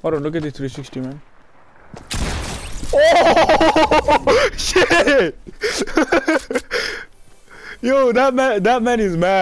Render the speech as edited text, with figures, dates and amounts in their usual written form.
Hold on, look at the 360, man. Oh shit! Yo, that man is mad.